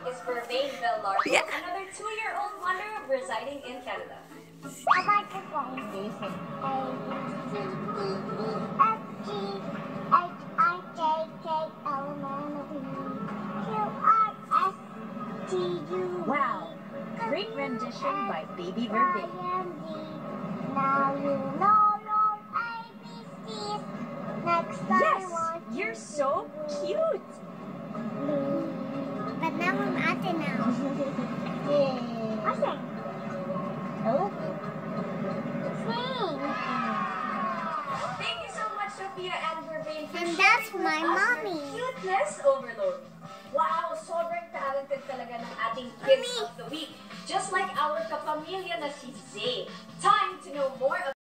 is Vervaine, another 2-year-old wonder residing in Canada. I like the phone. A, B, C, D, E, F, G, H, I, J, K, L, M, N, O, P, Q, R, S, T, U, Wow, great rendition by Baby Vervaine. Now you know your ABCs. Next time Yes, you're so cute. But now I'm ate now. Ate. Oh. Sing. Thank you so much, Sophia and Vervaine, for And sharing that's with my us mommy. your cuteness overload. Wow, sobrang talented talaga ng ating Kids of the Week. Just like our kapamilya na si Zay. Time to know more about